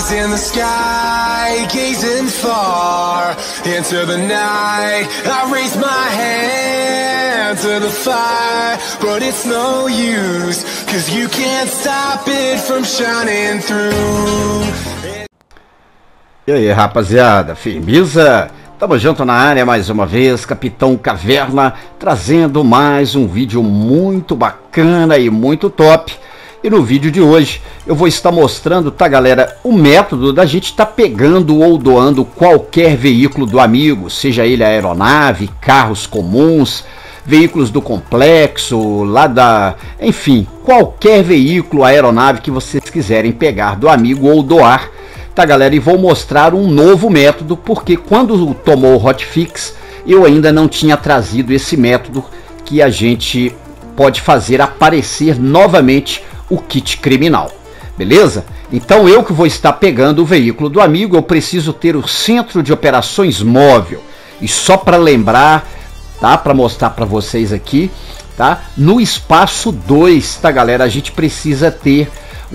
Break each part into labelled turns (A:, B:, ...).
A: eyes in the sky, gazing far into the night. I raise my hand to the fire, but it's no use, 'cause you can't stop it from shining through.
B: E aí, rapaziada, firmeza? Tamo junto na área mais uma vez, Capitão Caverna, trazendo mais um vídeo muito bacana e muito top. E no vídeo de hoje eu vou estar mostrando, tá galera, o método da gente tá pegando ou doando qualquer veículo do amigo, seja ele aeronave, carros comuns, veículos do complexo, enfim, qualquer veículo, aeronave que vocês quiserem pegar do amigo ou doar. Tá galera, e vou mostrar um novo método, porque quando tomou o hotfix eu ainda não tinha trazido esse método que a gente pode fazer aparecer novamente o kit criminal, beleza? Então eu que vou estar pegando o veículo do amigo, eu preciso ter o centro de operações móvel. E só para lembrar, tá, para mostrar para vocês aqui, tá, no espaço 2, tá galera, a gente precisa ter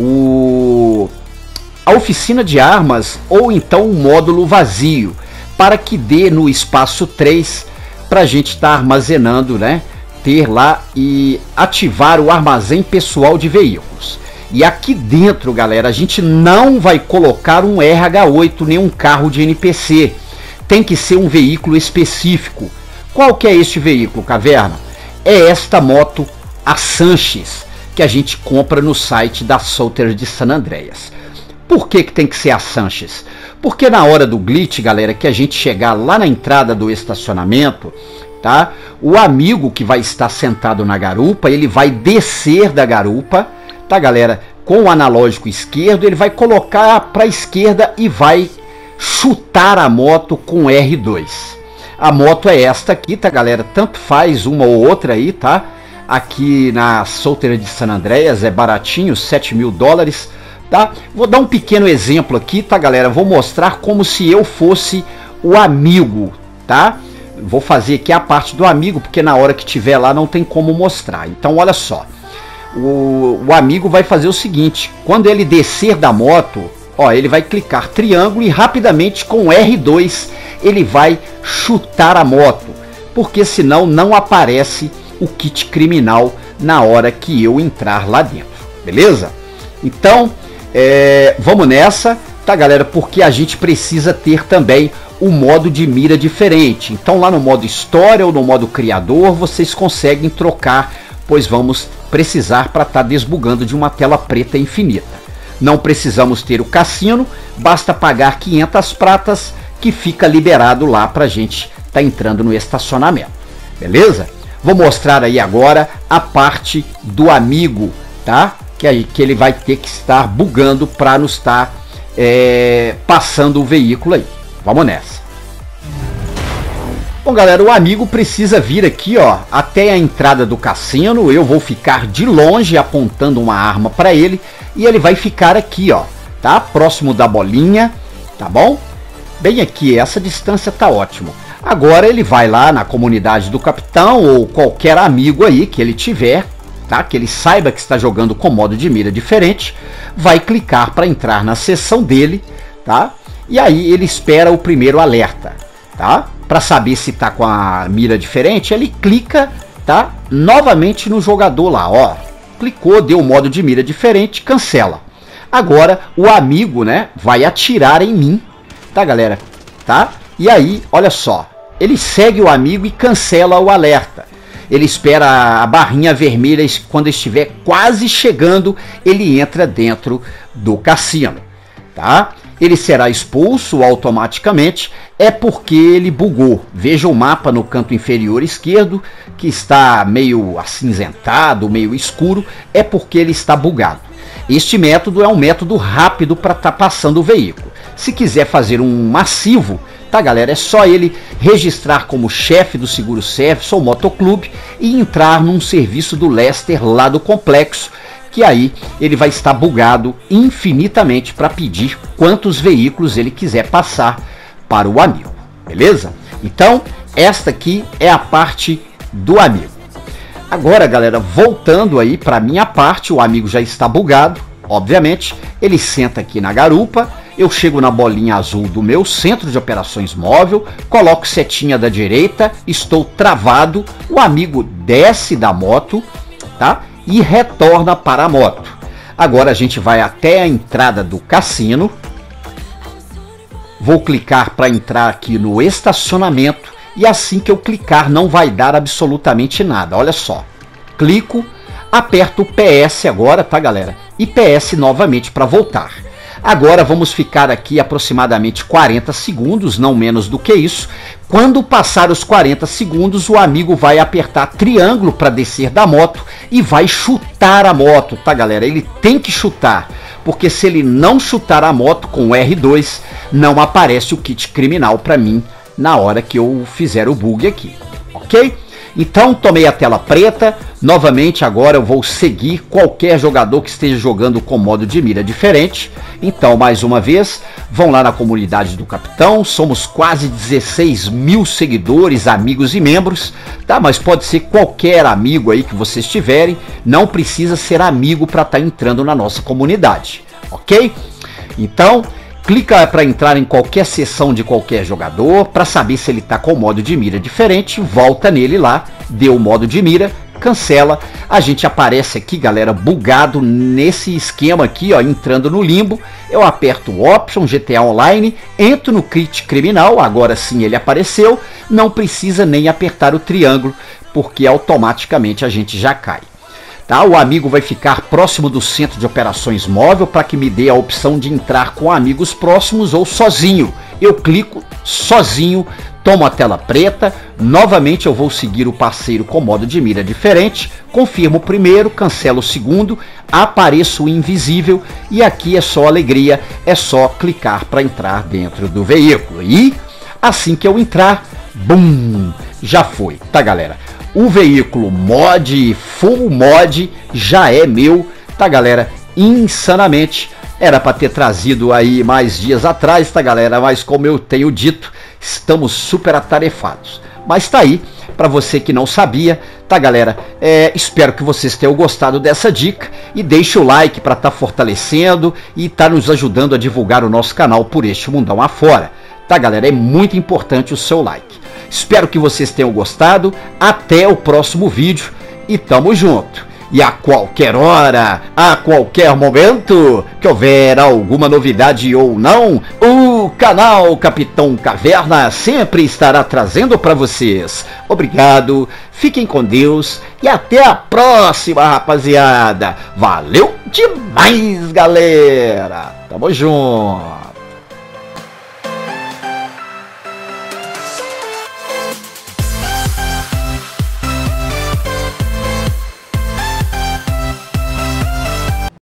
B: a oficina de armas ou então um módulo vazio, para que dê no espaço 3 para a gente estar armazenando, né, ter lá e ativar o armazém pessoal de veículos. E aqui dentro, galera, a gente não vai colocar um RH8 nem um carro de NPC, tem que ser um veículo específico. Qual que é este veículo, Caverna? É esta moto, a Sanches, que a gente compra no site da Solteira de San Andreas. Por que tem que ser a Sanches? Porque na hora do glitch, galera, que a gente chegar lá na entrada do estacionamento, tá? O amigo que vai estar sentado na garupa, ele vai descer da garupa, tá galera? Com o analógico esquerdo, ele vai colocar para a esquerda e vai chutar a moto com R2. A moto é esta aqui, tá galera? Tanto faz uma ou outra aí, tá? Aqui na Solteira de San Andreas é baratinho, 7 mil dólares. Tá? Vou dar um pequeno exemplo aqui, tá galera? Vou mostrar como se eu fosse o amigo, tá? Vou fazer aqui a parte do amigo, porque na hora que tiver lá não tem como mostrar. Então olha só, o amigo vai fazer o seguinte: quando ele descer da moto, ó, ele vai clicar triângulo e rapidamente com R2 ele vai chutar a moto, porque senão não aparece o kit criminal na hora que eu entrar lá dentro, beleza? Então vamos nessa, tá galera? Porque a gente precisa ter também o modo de mira diferente. Então lá no modo história ou no modo criador vocês conseguem trocar, pois vamos precisar para estar desbugando de uma tela preta infinita. Não precisamos ter o cassino, basta pagar 500 pratas que fica liberado lá para a gente tá entrando no estacionamento, beleza? Vou mostrar aí agora a parte do amigo, tá? Que ele vai ter que estar bugando para nos estar passando o veículo aí. Vamos nessa. Bom galera, o amigo precisa vir aqui, ó, até a entrada do cassino. Eu vou ficar de longe apontando uma arma para ele e ele vai ficar aqui, ó, tá? Próximo da bolinha, tá bom? Bem aqui, essa distância tá ótimo. Agora ele vai lá na comunidade do capitão ou qualquer amigo aí que ele tiver, tá? Que ele saiba que está jogando com modo de mira diferente, vai clicar para entrar na sessão dele, tá? E aí ele espera o primeiro alerta, tá? Para saber se tá com a mira diferente, ele clica, tá? Novamente no jogador lá, ó, clicou, deu um modo de mira diferente, cancela. Agora o amigo, né, vai atirar em mim, tá galera? Tá? E aí, olha só, ele segue o amigo e cancela o alerta. Ele espera a barrinha vermelha, quando estiver quase chegando, ele entra dentro do cassino, tá? Ele será expulso automaticamente, é porque ele bugou. Veja o mapa no canto inferior esquerdo, que está meio acinzentado, meio escuro, é porque ele está bugado. Este método é um método rápido para estar passando o veículo. Se quiser fazer um massivo, tá galera, é só ele registrar como chefe do seguro service ou motoclube e entrar num serviço do Lester lá do complexo, que aí ele vai estar bugado infinitamente para pedir quantos veículos ele quiser passar para o amigo, beleza? Então esta aqui é a parte do amigo. Agora galera, voltando aí para minha parte, o amigo já está bugado, obviamente. Ele senta aqui na garupa eu chego na bolinha azul do meu centro de operações móvel, coloco setinha da direita, estou travado, o amigo desce da moto, tá? E retorna para a moto. Agora a gente vai até a entrada do cassino. Vou clicar para entrar aqui no estacionamento e assim que eu clicar não vai dar absolutamente nada. Olha só, clico, aperto o PS agora, tá galera? E PS novamente para voltar. Agora vamos ficar aqui aproximadamente 40 segundos, não menos do que isso. Quando passar os 40 segundos, o amigo vai apertar triângulo para descer da moto e vai chutar a moto, tá galera? Ele tem que chutar, porque se ele não chutar a moto com R2, não aparece o kit criminal para mim na hora que eu fizer o bug aqui, ok? Então tomei a tela preta, novamente agora eu vou seguir qualquer jogador que esteja jogando com modo de mira diferente. Então mais uma vez, vão lá na comunidade do Capitão, somos quase 16 mil seguidores, amigos e membros, tá? Mas pode ser qualquer amigo aí que vocês tiverem, não precisa ser amigo para estar entrando na nossa comunidade, ok? Então clica para entrar em qualquer sessão de qualquer jogador, para saber se ele está com modo de mira diferente, volta nele lá, deu o modo de mira, cancela, a gente aparece aqui galera, bugado nesse esquema aqui, ó, entrando no limbo, eu aperto o Option, GTA Online, entro no kit criminal, agora sim ele apareceu, não precisa nem apertar o triângulo, porque automaticamente a gente já cai. Tá? O amigo vai ficar próximo do centro de operações móvel para que me dê a opção de entrar com amigos próximos ou sozinho. Eu clico sozinho, tomo a tela preta, novamente eu vou seguir o parceiro com modo de mira diferente, confirmo o primeiro, cancelo o segundo, apareço invisível e aqui é só alegria, é só clicar para entrar dentro do veículo. E assim que eu entrar, bum, já foi, tá galera? O veículo mod, full mod, já é meu, tá galera? Insanamente, era para ter trazido aí mais dias atrás, tá galera? Mas como eu tenho dito, estamos super atarefados. Mas tá aí, para você que não sabia, tá galera? Espero que vocês tenham gostado dessa dica e deixe o like para estar fortalecendo e tá nos ajudando a divulgar o nosso canal por este mundão afora. Tá galera? É muito importante o seu like. Espero que vocês tenham gostado, até o próximo vídeo e tamo junto. E a qualquer hora, a qualquer momento, que houver alguma novidade ou não, o canal Capitão Caverna sempre estará trazendo para vocês. Obrigado, fiquem com Deus e até a próxima, rapaziada. Valeu demais, galera. Tamo junto.